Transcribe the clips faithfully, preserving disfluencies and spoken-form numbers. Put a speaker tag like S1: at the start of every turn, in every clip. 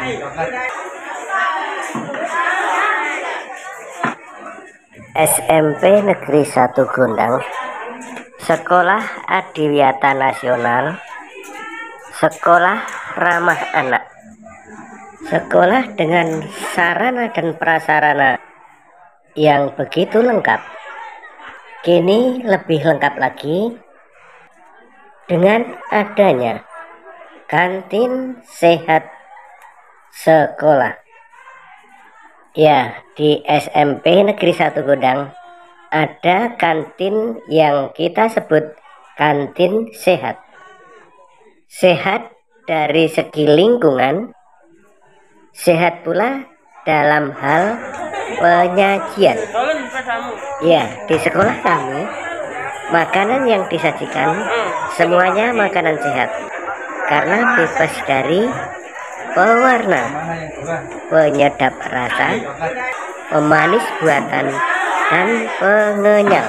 S1: S M P Negeri satu Gondang, Sekolah Adiwiyata Nasional, sekolah ramah anak, sekolah dengan sarana dan prasarana yang begitu lengkap. Kini lebih lengkap lagi dengan adanya kantin sehat sekolah. Ya, di S M P Negeri satu Gondang ada kantin yang kita sebut kantin sehat. Sehat dari segi lingkungan, sehat pula dalam hal penyajian. Ya, di sekolah kami makanan yang disajikan semuanya makanan sehat karena bebas dari pewarna, penyedap rasa, pemanis buatan, dan pengenyal.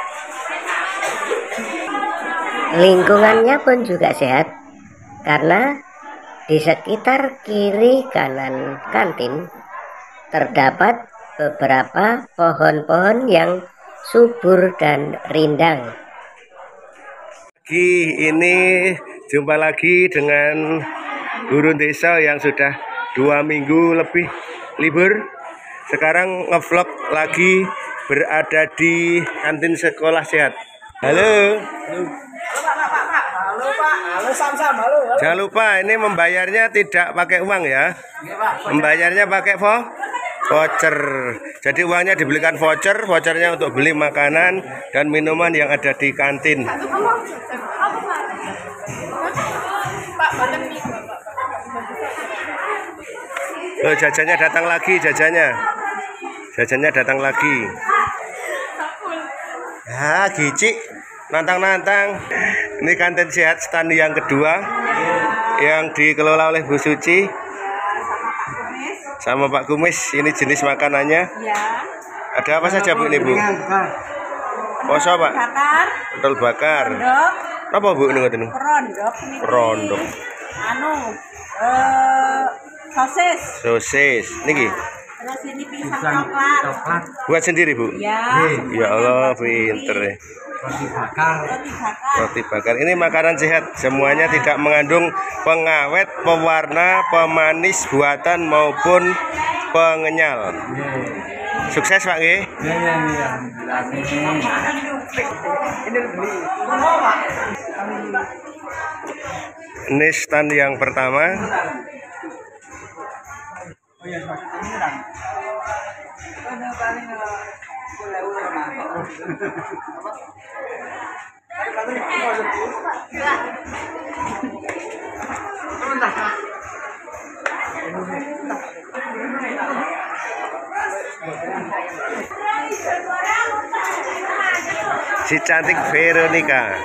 S1: Lingkungannya pun juga sehat karena di sekitar kiri kanan kantin terdapat beberapa pohon-pohon yang subur dan rindang.
S2: Ini jumpa lagi dengan guru desa yang sudah dua minggu lebih libur. Sekarang ngevlog lagi berada di kantin sekolah sehat. Halo.
S3: Halo Pak, halo Sam-Sam, halo, halo.
S2: Jangan lupa ini membayarnya tidak pakai uang ya. Membayarnya pakai vo voucher. Jadi uangnya dibelikan voucher, vouchernya untuk beli makanan dan minuman yang ada di kantin. Oh, jajannya datang lagi, jajannya. Jajannya datang lagi. Ya, gicik. Nantang-nantang. Ini kantin sehat stand yang kedua yang dikelola oleh Bu Suci sama Pak Kumis. Ini jenis makanannya. Ada apa saja Bu ini Bu? Poso Pak? Pentol bakar. Apa Bu ini ngoten?
S3: Rondok.
S2: Rondok.
S3: Anu, eh sosis.
S2: Sosis. Niki.
S3: Terus ini pisang coklat.
S2: Buat sendiri Bu?
S3: Ya.
S2: Ya Allah, pinter ya.
S3: Roti bakar.
S2: Roti bakar. Ini makanan sehat, semuanya tidak mengandung pengawet, pewarna, pemanis buatan maupun pengenyal. Sukses Pak G. Ini stand yang pertama. Si cantik Veronica.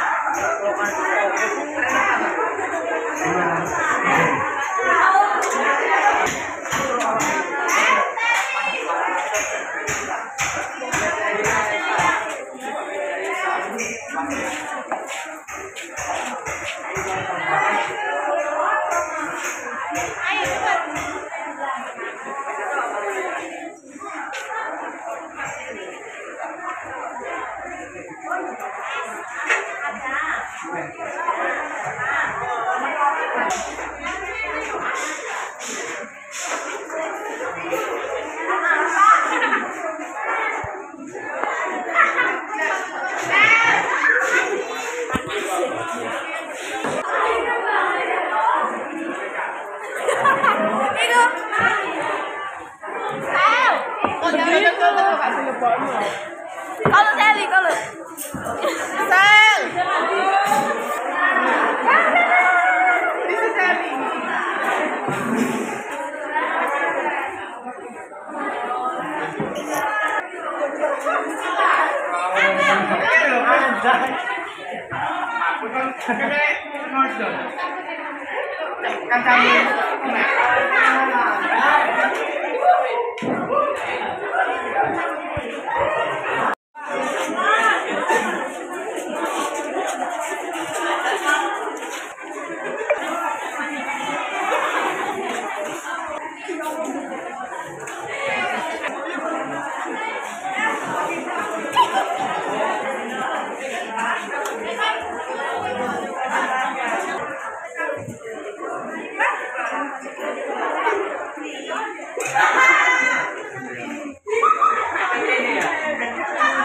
S4: Kalau Sally, kalau Sel. This is Sally.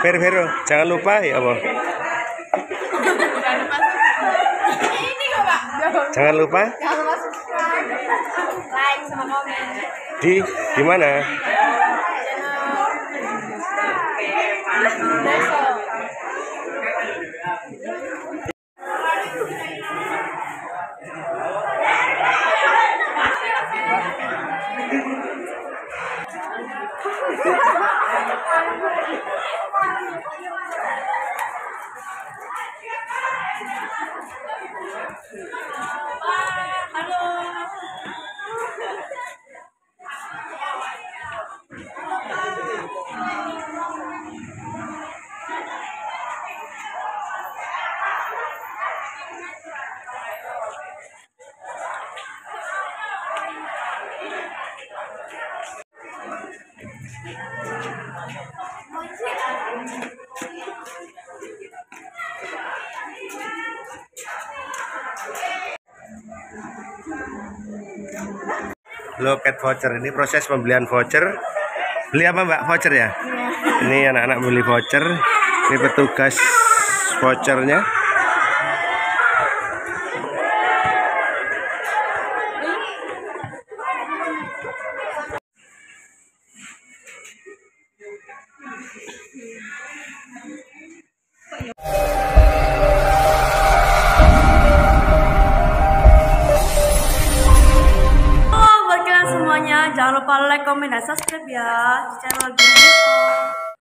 S2: Vero, Vero, jangan lupa ya apa?
S4: Ini kok Pak.
S2: Jangan lupa
S4: Jangan lupa subscribe, like sama komen.
S2: di di mana? Loket voucher, ini proses pembelian voucher. Beli apa Mbak? Voucher ya? Ini anak-anak beli voucher. Ini petugas vouchernya.
S4: Jangan lupa like, komen, dan subscribe ya di channel Guru Desa.